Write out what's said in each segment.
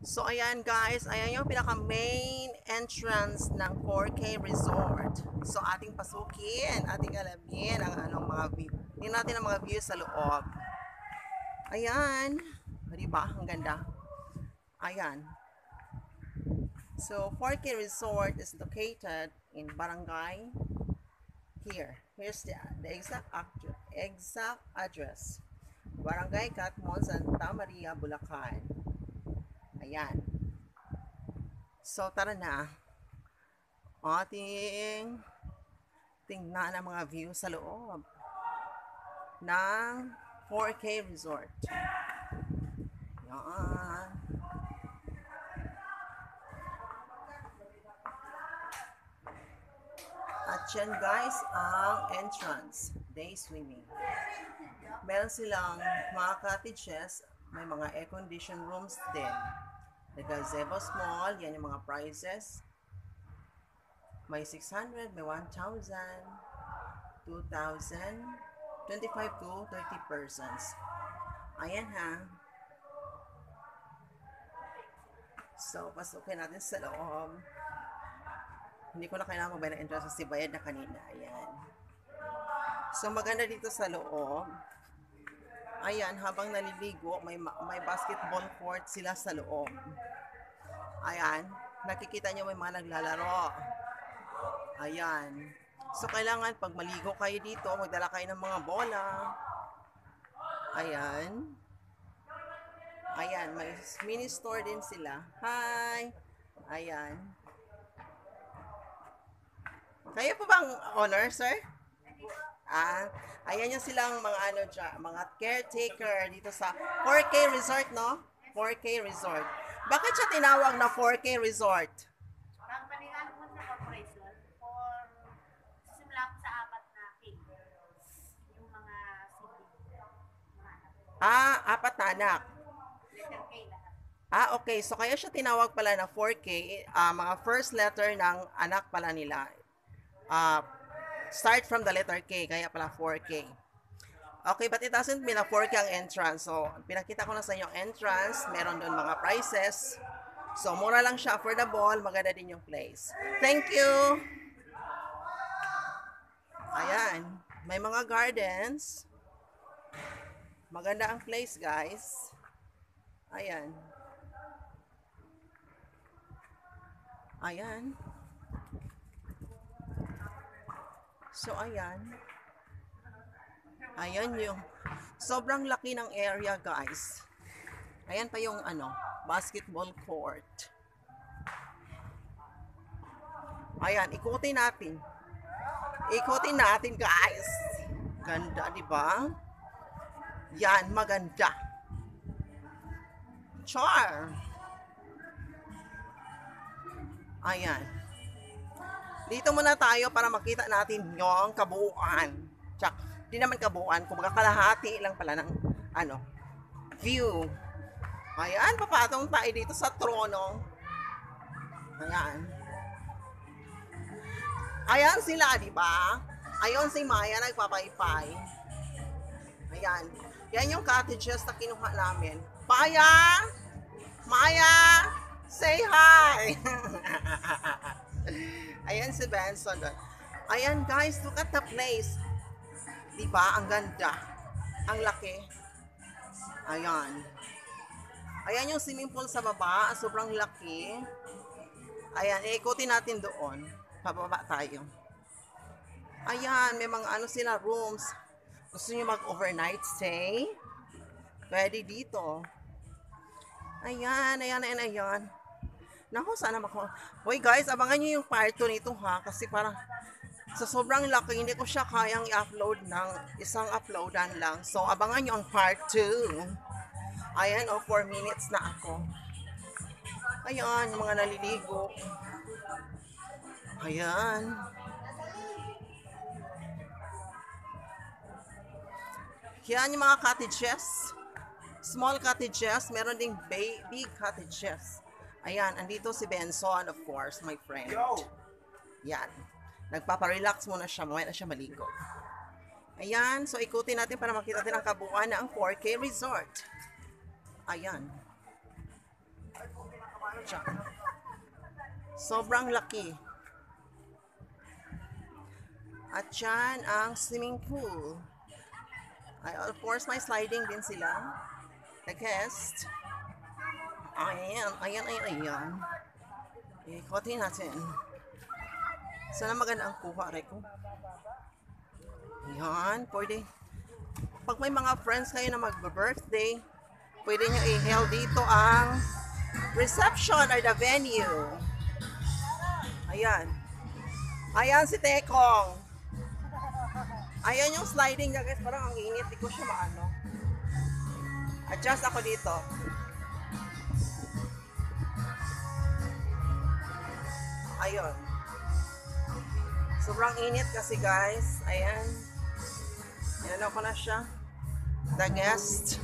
So, ayan guys, ayan yung pinaka-main entrance ng 4K Resort. So, ating pasukin, ating alamin ang anong mga view. Tingnan natin ang mga view sa loob. Ayan. Diba? Ang ganda. Ayan. So, 4K Resort is located in Barangay. Here's the exact address. Barangay Catmon, Santa Maria, Bulacan. Ayan. So, tara na. Ating tingnan ang mga view sa loob ng 4K Resort. Yan. At yan guys, ang entrance. Day swimming. Meron silang mga cottages, may mga air-conditioned rooms din. The gazebo small, yan yung mga prices. May 600, may 1,000, 2,000, 25 to 30 persons. Ayan ha. So, pasukin natin sa loob. Hindi ko na kailangan magbayad ng entrance kasi bayad na kanina. Ayan. So, maganda dito sa loob. Ayan, habang naliligo, may basketball court sila sa loob. Ayan, nakikita nyo may mga naglalaro. Ayan. So, kailangan pag maligo kayo dito, magdala kayo ng mga bola. Ayan. Ayan, may mini store din sila. Hi! Ayan. Kayo po bang owner, sir? Ayan yung silang mga ano dyan, mga caretaker dito sa 4K Resort, no? 4K Resort. Bakit siya tinawag na 4K Resort? Pagpanigaan mo sa corporation for simula ko sa apat na king. Yung mga sibling, mga anak. Apat na anak. Letter K lahat. Okay. So, kaya siya tinawag pala na 4K. Mga first letter ng anak pala nila. Start from the letter K, kaya pala 4K. Okay, but it doesn't mean na 4K ang entrance. So, pinakita ko na sa inyo ang entrance. Meron doon mga prices. So, mura lang siya, affordable. Maganda din yung place. Thank you! Ayan. May mga gardens. Maganda ang place, guys. Ayan. Ayan. So, ayan. Ayan yung sobrang laki ng area, guys. Ayan pa yung basketball court. Ayan, ikutin natin. Ikutin natin, guys. Ganda, di ba? Yan, maganda. Char. Ayan. Dito muna tayo para makita natin yung kabuuan. Tsak, di naman kabuuan, kumbaga kalahati lang pala ng view. Ayan, papatong tayo dito sa trono. Ayan. Ayan sila, di ba? Ayon si Maya nagpapaypay. Ayan. Yan yung cottages na kinuha namin. Maya! Maya! Say hi! Ayan si Benson doon. Ayan guys, look at the place. Diba? Ang ganda. Ang laki. Ayan. Ayan yung swimming pool sa baba. Sobrang laki. Ayan, ikutin natin doon. Pababa tayo. Ayan, may mga sila rooms. Gusto nyo mag-overnight stay? Pwede dito. Ayan, ayan, ayan, ayan. Naku, sana mako. Hoy guys, abangan nyo yung part 2 nito ha. Kasi parang sa sobrang laki, hindi ko siya kayang i-upload ng isang uploadan lang. So, abangan nyo ang part 2. Ayan, 4 minutes na ako. Ayan, yung mga naliligo. Ayan. Yan yung mga cottages. Small cottages. Meron ding big cottages. Ayan, andito si Benson, of course, my friend. Yan. Nagpaparelax muna siya, mamaya na siya maligo. Ayan, so ikutin natin para makita natin ang kabuuan ng 4K Resort. Ayan. Diyan. Sobrang laki. At yan ang swimming pool. Ay, of course, may sliding din sila. The guest. Ayan, ayan, ayan, ayan. Ikotin natin. Sana maganda ang kuha, Reko. Ayan, pwede. Pag may mga friends kayo na mag-birthday, pwede nyo i-hail dito ang reception or the venue. Ayan. Ayan si Tekong. Ayan yung sliding niya, guys. Parang ang init. Di ko siya maano. Adjust ako dito. Ayun. Sobrang init kasi, guys. Ayan. Ayan ako na siya. The guest.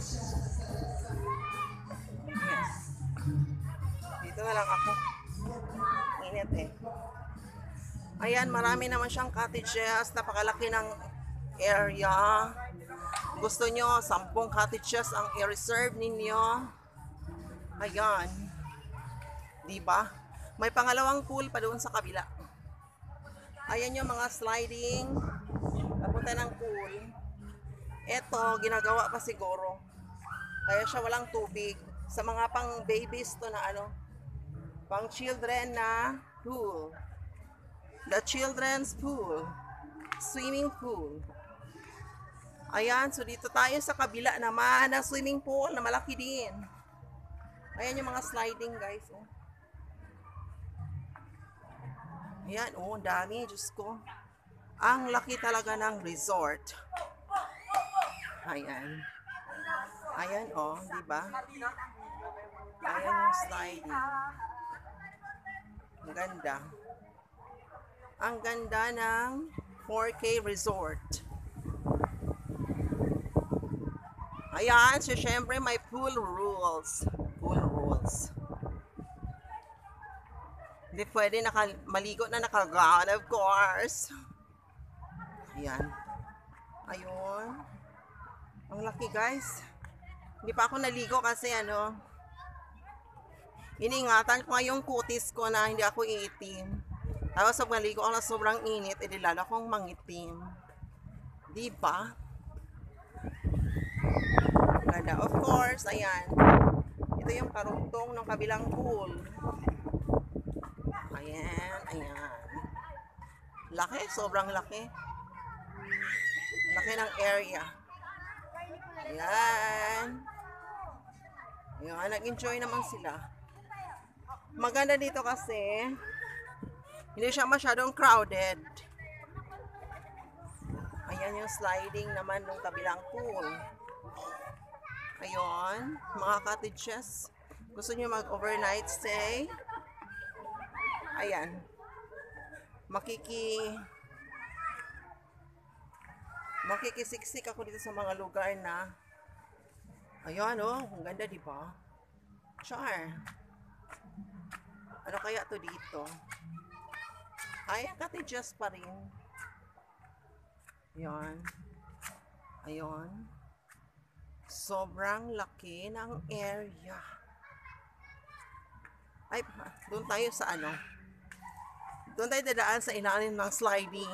Yes. Dito na lang ako. Init eh. Ayan, marami naman siyang cottages. Napakalaki ng area. Gusto nyo, 10 cottages ang i-reserve ninyo. Ayan. Diba? May pangalawang pool pa doon sa kabila. Ayan yung mga sliding. Papunta ng pool. Ito, ginagawa pa siguro. Kaya siya walang tubig. Sa mga pang babies to na ano. Pang children na pool. The children's pool. Swimming pool. Ayan, so dito tayo sa kabila naman na swimming pool na malaki din. Ayan yung mga sliding, guys. Oh. Ayan, oh, dami, Diyos ko. Ang laki talaga ng resort. Ayan. Ayan, oh, di ba? Ayan yung sliding. Ang ganda. Ang ganda ng 4K resort. Ayan, so syempre may pool rules. Pool rules. Hindi pwede maligo na nakagown, of course. Ayan. Ayun. Ang laki, guys. Hindi pa ako naligo kasi ano, iningatan ko nga yung kutis ko na hindi ako iitim. Tapos pag naligo ako na sobrang init, lalo akong mangitim. Diba? Ganda. Of course, ayan. Ito yung karugtong ng kabilang pool. Ayan, ayan. Laki, sobrang laki. Laki ng area. Ayan. Ayan, nag-enjoy naman sila. Maganda dito kasi hindi siya masyadong crowded. Ayan yung sliding naman ng kabilang pool. Ayun, mga cottages. Gusto nyo mag-overnight stay? Ayan. Makikisiksik ako dito sa mga lugar na ayan, oh, ang ganda, di ba? Char. Ano kaya to dito? Ay, cottages pa rin. Ayan. Ayun. Sobrang laki ng area. Ay, doon tayo sa ano. Doon tayo dadaan sa ilalim ng sliding.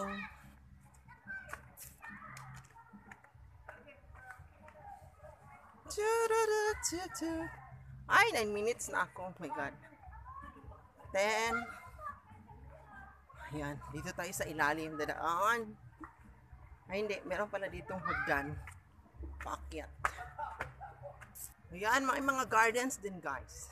Ay, 9 minutes na ako. Oh my God. 10. Ayan, dito tayo sa ilalim dadaan. Ay, hindi. Meron pala ditong hagdan. Paakyat. Ayan, may mga gardens din, guys.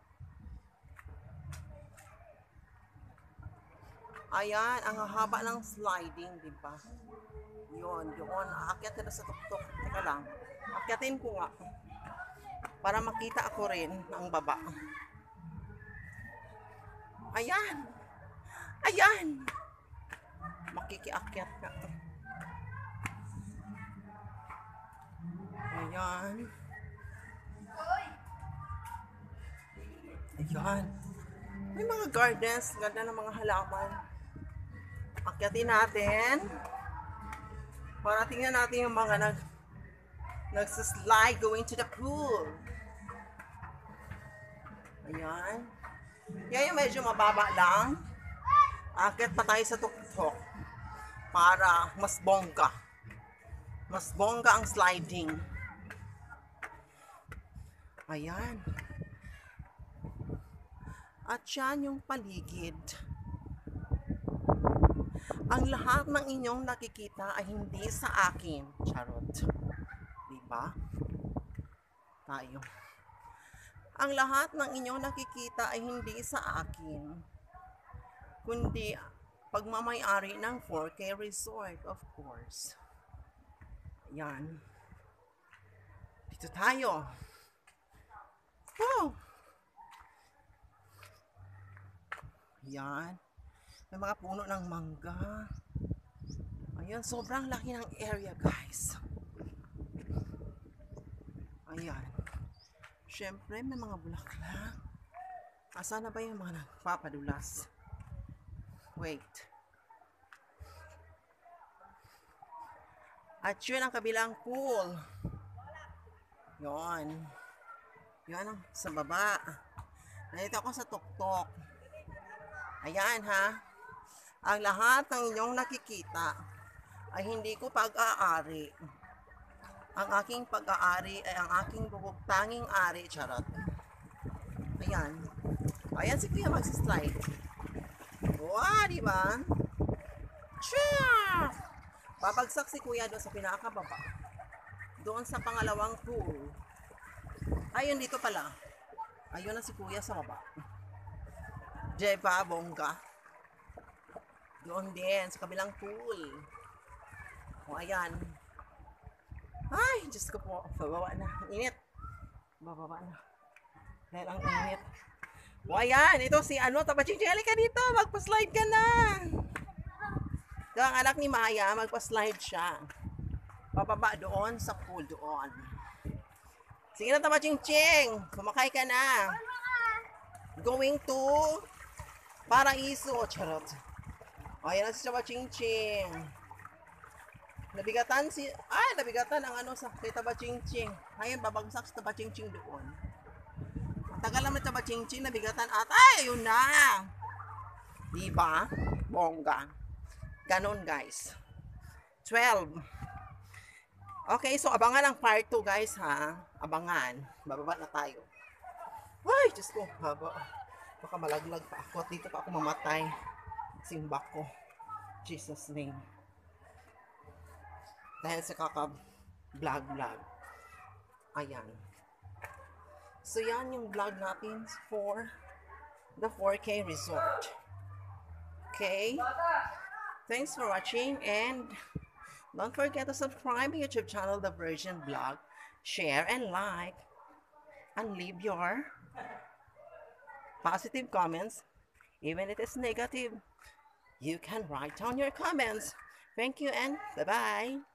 Ayan, ang haba ng sliding, di ba? Yun, doon. Aakyat na sa tuktok. Teka lang. Akyatin ko nga. Para makita ako rin ang baba. Ayan. Ayan. Makikiakyat ka. Ayan. Ayan. May mga gardens. Ganda ng mga halaman. Akyatin natin. Para tingnan natin yung mga nagsaslide going to the pool. Ayan. Yan yung medyo mababa lang. Akit pa tayo sa tuktok para mas bongga. Mas bongga ang sliding. Ayan. At yan yung paligid. Ang lahat ng inyong nakikita ay hindi sa akin. Charot. Diba? Tayo. Ang lahat ng inyong nakikita ay hindi sa akin, kundi pagmamay-ari ng 4K Resort, of course. Yan. Dito tayo. Wow! Yan. May mga puno ng mangga. Ayan, sobrang laki ng area, guys. Ayan. Siyempre, may mga bulaklak. Asa na ba yung mga nagpapadulas? Wait. At yun ang kabilang pool. Yun. Yun ang sa baba. Nandito ako sa tuktok. Ayan ha. Ang lahat ng inyong nakikita ay hindi ko pag-aari. Ang aking pag-aari ay ang aking bubugtanging ari. Charot. Ayan. Ayan si Kuya magsislide. Wow, diba? Chia! Babagsak si Kuya doon sa pinakababa. Doon sa pangalawang pool. Ayun, dito pala. Ayun na si Kuya sa baba. Diba, bongga? Doon din, sa kabilang pool. O, ayan. Ay, Diyos ko po. Bababa na. Init. Bababa na. Dahil ang init. O, ayan. Ito si Tabaching-Ching. Halika dito. Magpa-slide ka na. Ito ang anak ni Maya. Magpa-slide siya. Bababa doon sa pool doon. Sige na, Tabaching-Ching. Kumakay ka na. Going to Paraiso. Charot. O, ayan na si Tabaching-Ching. Nabigatan ang sa kay Tabaching-Ching. Ayun, babagsak si Tabaching-Ching doon. Tagal naman Tabaching-Ching, nabigatan at ayun na. Diba? Bongga. Ganon, guys. 12. Okay, so abangan ang part 2, guys, ha? Abangan. Bababa na tayo. Ay, Diyos ko. Baka malaglag pa ako at dito pa ako mamatay. Simbak ko. Jesus name. Dahil sa kaka-vlog. Ayan. So, yan yung vlog natin for the 4K Resort. Okay? Thanks for watching and don't forget to subscribe to YouTube channel, The Virgin Vlog. Share and like. And leave your positive comments. Even if it is negative, you can write down your comments. Thank you and bye-bye.